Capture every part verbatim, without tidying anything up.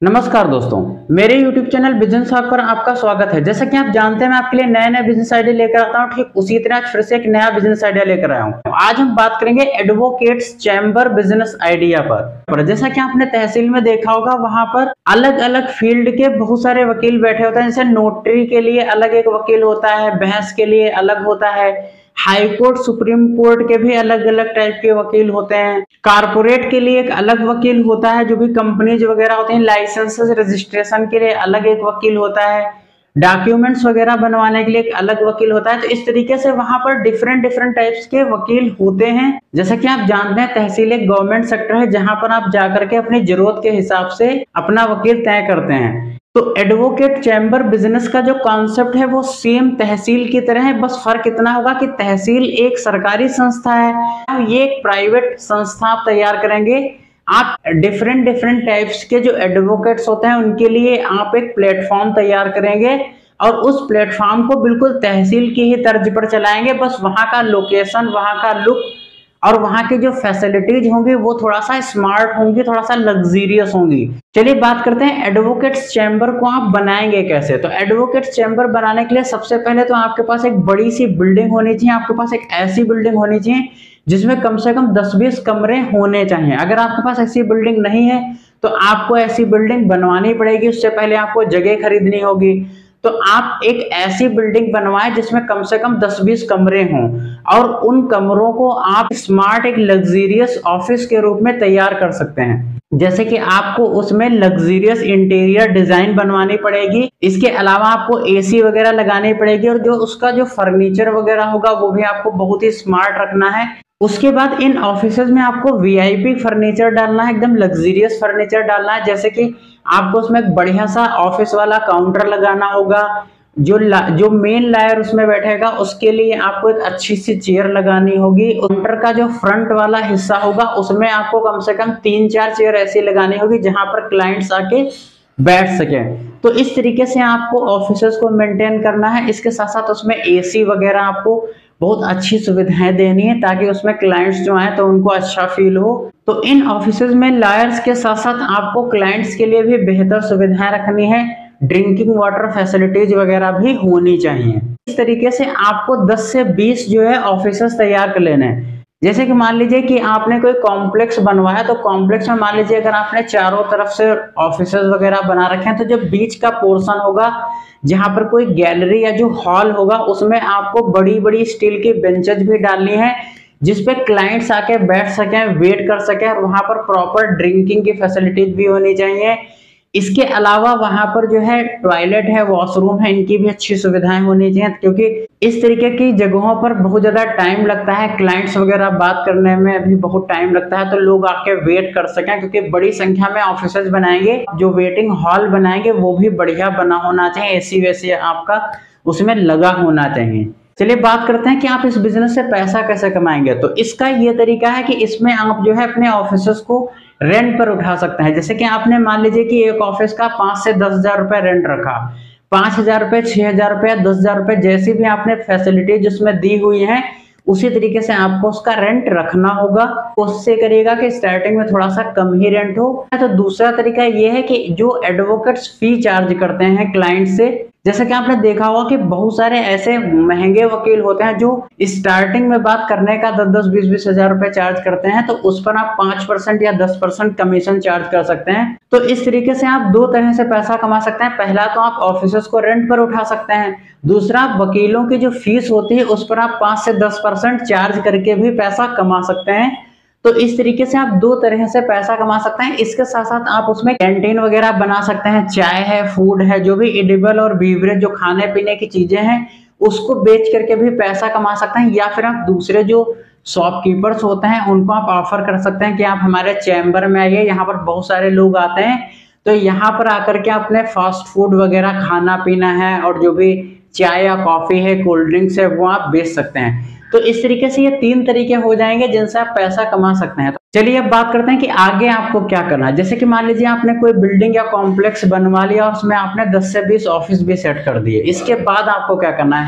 नमस्कार दोस्तों, मेरे YouTube चैनल बिजनेस हब पर आपका स्वागत है। जैसा कि आप जानते हैं, मैं आपके लिए नए नए बिजनेस आइडिया लेकर आता हूं। ठीक उसी तरह आज फिर से एक नया बिजनेस आइडिया लेकर आया हूं। आज हम बात करेंगे एडवोकेट्स चैम्बर बिजनेस आइडिया पर। पर जैसा कि आपने तहसील में देखा होगा, वहां पर अलग अलग फील्ड के बहुत सारे वकील बैठे होते हैं। जैसे नोटरी के लिए अलग एक वकील होता है, बहस के लिए अलग होता है, हाई कोर्ट सुप्रीम कोर्ट के भी अलग अलग टाइप के वकील होते हैं, कारपोरेट के लिए एक अलग वकील होता है, जो भी कंपनीज वगैरह होते हैं लाइसेंस रजिस्ट्रेशन के लिए अलग एक वकील होता है, डॉक्यूमेंट्स वगैरह बनवाने के लिए एक अलग वकील होता है। तो इस तरीके से वहां पर डिफरेंट डिफरेंट टाइप्स के वकील होते हैं। जैसा कि आप जानते हैं, तहसील एक गवर्नमेंट सेक्टर है जहां पर आप जाकर के अपनी जरूरत के हिसाब से अपना वकील तय करते हैं। तो एडवोकेट चैम्बर बिजनेस का जो कॉन्सेप्ट है वो सेम तहसील की तरह है, बस फर्क इतना होगा कि तहसील एक सरकारी संस्था है, ये एक प्राइवेट संस्था आप तैयार करेंगे। आप डिफरेंट डिफरेंट टाइप्स के जो एडवोकेट्स होते हैं उनके लिए आप एक प्लेटफॉर्म तैयार करेंगे और उस प्लेटफॉर्म को बिल्कुल तहसील की ही तर्ज पर चलाएंगे। बस वहां का लोकेशन, वहां का लुक और वहां की जो फैसिलिटीज होंगी वो थोड़ा सा स्मार्ट होंगी, थोड़ा सा लग्जरियस होंगी। चलिए बात करते हैं एडवोकेट्स चैम्बर को आप बनाएंगे कैसे। तो एडवोकेट्स चैम्बर बनाने के लिए सबसे पहले तो आपके पास एक बड़ी सी बिल्डिंग होनी चाहिए। आपके पास एक ऐसी बिल्डिंग होनी चाहिए जिसमें कम से कम दस बीस कमरे होने चाहिए। अगर आपके पास ऐसी बिल्डिंग नहीं है तो आपको ऐसी बिल्डिंग बनवानी पड़ेगी। उससे पहले आपको जगह खरीदनी होगी। तो आप एक ऐसी बिल्डिंग बनवाएं जिसमें कम से कम दस बीस कमरे हों और उन कमरों को आप स्मार्ट एक लग्जरियस ऑफिस के रूप में तैयार कर सकते हैं। जैसे कि आपको उसमें लग्जरियस इंटीरियर डिजाइन बनवानी पड़ेगी। इसके अलावा आपको एसी वगैरह लगानी पड़ेगी और जो उसका जो फर्नीचर वगैरह होगा वो भी आपको बहुत ही स्मार्ट रखना है। उसके बाद इन ऑफिसेज में आपको वीआईपी फर्नीचर डालना है, एकदम लग्जरियस फर्नीचर डालना है। जैसे कि आपको उसमें एक बढ़िया सा ऑफिस वाला काउंटर लगाना होगा। जो जो मेन लायर उसमें बैठेगा उसके लिए आपको एक अच्छी सी चेयर लगानी होगी। काउंटर का जो फ्रंट वाला हिस्सा होगा उसमें आपको कम से कम तीन चार चेयर ऐसी लगानी होगी जहां पर क्लाइंट्स आके बैठ सके। तो इस तरीके से आपको ऑफिसेज को मेंटेन करना है। इसके साथ साथ उसमें एसी वगैरह आपको बहुत अच्छी सुविधाएं देनी है ताकि उसमें क्लाइंट्स जो आए तो उनको अच्छा फील हो। तो इन ऑफिसेज में लायर्स के साथ साथ आपको क्लाइंट्स के लिए भी बेहतर सुविधाएं रखनी है। ड्रिंकिंग वाटर फैसिलिटीज वगैरह भी होनी चाहिए। इस तरीके से आपको दस से बीस जो है ऑफिसेज तैयार कर लेने हैं। जैसे कि मान लीजिए कि आपने कोई कॉम्प्लेक्स बनवाया, तो कॉम्प्लेक्स में मान लीजिए अगर आपने चारों तरफ से ऑफिसेज वगैरह बना रखे हैं तो जो बीच का पोर्शन होगा जहां पर कोई गैलरी या जो हॉल होगा उसमें आपको बड़ी बड़ी स्टील की बेंचेज भी डालनी है जिसपे क्लाइंट्स आके बैठ सकें, वेट कर सकें और वहां पर प्रॉपर ड्रिंकिंग की फैसिलिटीज भी होनी चाहिए। इसके अलावा वहां पर जो है टॉयलेट है, वॉशरूम है, इनकी भी अच्छी सुविधाएं होनी चाहिए क्योंकि इस तरीके की जगहों पर बहुत ज्यादा टाइम लगता है। क्लाइंट्स वगैरह बात करने में भी बहुत टाइम लगता है, तो लोग आके वेट कर सकें क्योंकि बड़ी संख्या में ऑफिसेज बनाएंगे। जो वेटिंग हॉल बनाएंगे वो भी बढ़िया बना होना चाहिए, एसी वैसी आपका उसमें लगा होना चाहिए। चलिए बात करते हैं कि आप इस बिजनेस से पैसा कैसे कमाएंगे। तो इसका ये तरीका है कि इसमें आप जो है अपने ऑफिसेज को रेंट पर उठा सकते हैं। जैसे कि आपने मान लीजिए कि एक ऑफिस का पांच से दस हजार रुपए रेंट रखा, पांच हजार रुपए, छह हजार रुपए, दस हजार रुपए, जैसी भी आपने फैसिलिटी जिसमें दी हुई है उसी तरीके से आपको उसका रेंट रखना होगा। उससे करिएगा कि स्टार्टिंग में थोड़ा सा कम ही रेंट हो। तो दूसरा तरीका ये है कि जो एडवोकेट्स फी चार्ज करते हैं क्लाइंट से, जैसे कि आपने देखा होगा कि बहुत सारे ऐसे महंगे वकील होते हैं जो स्टार्टिंग में बात करने का दस दस बीस बीस हजार रुपए चार्ज करते हैं, तो उस पर आप पांच परसेंट या दस परसेंट कमीशन चार्ज कर सकते हैं। तो इस तरीके से आप दो तरह से पैसा कमा सकते हैं। पहला तो आप ऑफिसेज को रेंट पर उठा सकते हैं, दूसरा वकीलों की जो फीस होती है उस पर आप पांच से दस परसेंट चार्ज करके भी पैसा कमा सकते हैं। तो इस तरीके से आप दो तरह से पैसा कमा सकते हैं। इसके साथ साथ आप उसमें कैंटीन वगैरह बना सकते हैं, चाय है, फूड है, जो भी एडिबल और बीवरेज जो खाने पीने की चीजें हैं उसको बेच करके भी पैसा कमा सकते हैं। या फिर आप दूसरे जो शॉपकीपर्स होते हैं उनको आप ऑफर कर सकते हैं कि आप हमारे चैम्बर में आइए, यहाँ पर बहुत सारे लोग आते हैं, तो यहाँ पर आकर के अपने फास्ट फूड वगैरह खाना पीना है और जो भी चाय या कॉफी है, कोल्ड ड्रिंक्स है, वो आप बेच सकते हैं। तो इस तरीके से ये तीन तरीके हो जाएंगे जिनसे आप पैसा कमा सकते हैं। तो चलिए अब बात करते हैं कि आगे आपको क्या करना है। जैसे कि मान लीजिए आपने कोई बिल्डिंग या कॉम्प्लेक्स बनवा लिया और उसमें आपने दस से बीस ऑफिस भी सेट कर दिए। इसके बाद आपको क्या करना है,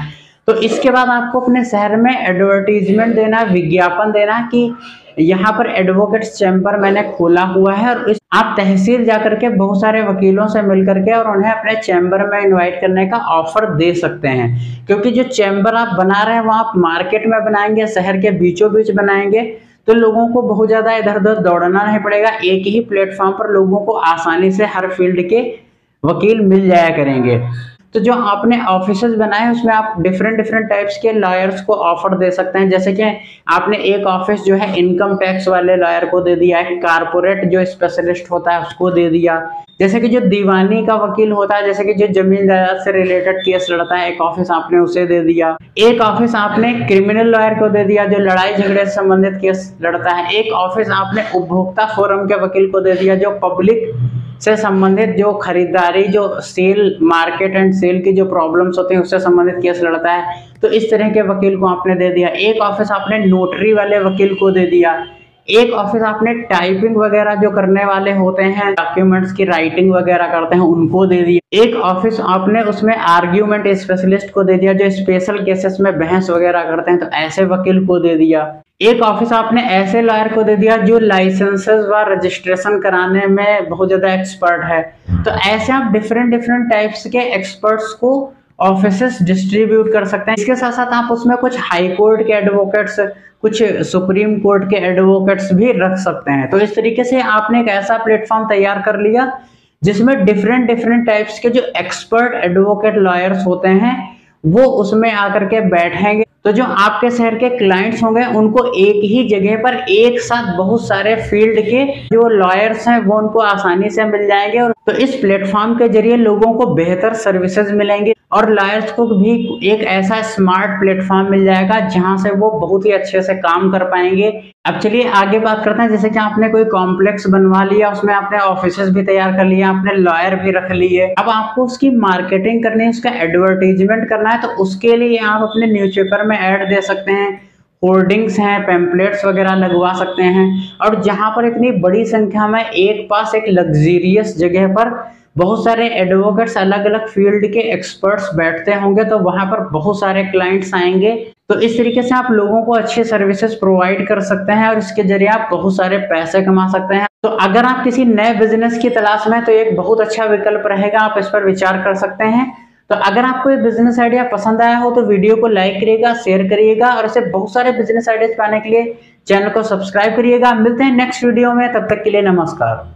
तो इसके बाद आपको अपने शहर में एडवर्टीजमेंट देना, विज्ञापन देना कि यहाँ पर एडवोकेट्स चैम्बर मैंने खोला हुआ है, और इस आप तहसील जाकर के बहुत सारे वकीलों से मिल करके और उन्हें अपने चैम्बर में इनवाइट करने का ऑफर दे सकते हैं। क्योंकि जो चैम्बर आप बना रहे हैं वो आप मार्केट में बनाएंगे, शहर के बीचों बीच बनाएंगे, तो लोगों को बहुत ज्यादा इधर उधर दौड़ना नहीं पड़ेगा। एक ही प्लेटफॉर्म पर लोगों को आसानी से हर फील्ड के वकील मिल जाया करेंगे। तो जो आपने ऑफिसेज बनाए उसमें आप डिफरेंट डिफरेंट टाइप्स के लॉयर्स को ऑफर दे सकते हैं। जैसे कि आपने एक ऑफिस जो है इनकम टैक्स वाले लॉयर को दे दिया है, कारपोरेट जो स्पेशलिस्ट होता है उसको दे दिया, जैसे कि जो दीवानी का वकील होता है, जैसे कि जो जमीन जायदाद से रिलेटेड केस लड़ता है, एक ऑफिस आपने उसे दे दिया। एक ऑफिस आपने क्रिमिनल लॉयर को दे दिया जो लड़ाई झगड़े से संबंधित केस लड़ता है। एक ऑफिस आपने उपभोक्ता फोरम के वकील को दे दिया जो पब्लिक से संबंधित जो खरीदारी, जो सेल, मार्केट एंड सेल की जो प्रॉब्लम्स होती हैं उससे संबंधित केस लड़ता है, तो इस तरह के वकील को आपने दे दिया। एक ऑफिस आपने नोटरी वाले वकील को दे दिया। एक ऑफिस आपने टाइपिंग वगैरह जो करने वाले होते हैं, डॉक्यूमेंट्स की राइटिंग वगैरह करते हैं, उनको दे दिया। एक ऑफिस आपने उसमें आर्ग्यूमेंट स्पेशलिस्ट को दे दिया जो स्पेशल केसेस में बहस वगैरह करते हैं, तो ऐसे वकील को दे दिया। एक ऑफिस आपने ऐसे लॉयर को दे दिया जो लाइसेंसेस व रजिस्ट्रेशन कराने में बहुत ज्यादा एक्सपर्ट है। तो ऐसे आप डिफरेंट डिफरेंट टाइप्स के एक्सपर्ट्स को ऑफिसेस डिस्ट्रीब्यूट कर सकते हैं। इसके साथ साथ आप उसमें कुछ हाई कोर्ट के एडवोकेट्स, कुछ सुप्रीम कोर्ट के एडवोकेट्स भी रख सकते हैं। तो इस तरीके से आपने एक ऐसा प्लेटफॉर्म तैयार कर लिया जिसमें डिफरेंट डिफरेंट टाइप्स के जो एक्सपर्ट एडवोकेट लॉयर्स होते हैं वो उसमें आकर के बैठेंगे। तो जो आपके शहर के क्लाइंट्स होंगे उनको एक ही जगह पर एक साथ बहुत सारे फील्ड के जो लॉयर्स हैं वो उनको आसानी से मिल जाएंगे। और तो इस प्लेटफॉर्म के जरिए लोगों को बेहतर सर्विसेज मिलेंगे और लॉयर्स को भी एक ऐसा स्मार्ट प्लेटफॉर्म मिल जाएगा जहां से वो बहुत ही अच्छे से काम कर पाएंगे। अब चलिए आगे बात करते हैं। जैसे कि आपने कोई कॉम्प्लेक्स बनवा लिया, उसमें आपने ऑफिसेज भी तैयार कर लिया, आपने लॉयर भी रख लिए, अब आपको उसकी मार्केटिंग करनी है, उसका एडवर्टीजमेंट करना है। तो उसके लिए आप अपने न्यूज़पेपर में ऐड दे सकते हैं, होर्डिंग्स हैं, पैम्पलेट्स वगैरह लगवा सकते हैं। और जहां पर इतनी बड़ी संख्या में एक पास एक लग्जरियस जगह पर बहुत सारे एडवोकेट्स, अलग अलग फील्ड के एक्सपर्ट्स बैठते होंगे, तो वहां पर बहुत सारे क्लाइंट्स आएंगे। तो इस तरीके से आप लोगों को अच्छे सर्विसेज प्रोवाइड कर सकते हैं और इसके जरिए आप बहुत सारे पैसे कमा सकते हैं। तो अगर आप किसी नए बिजनेस की तलाश में हैं तो एक बहुत अच्छा विकल्प रहेगा, आप इस पर विचार कर सकते हैं। तो अगर आपको ये बिजनेस आइडिया पसंद आया हो तो वीडियो को लाइक करिएगा, शेयर करिएगा और ऐसे बहुत सारे बिजनेस आइडियाज पाने के लिए चैनल को सब्सक्राइब करिएगा। मिलते हैं नेक्स्ट वीडियो में, तब तक के लिए नमस्कार।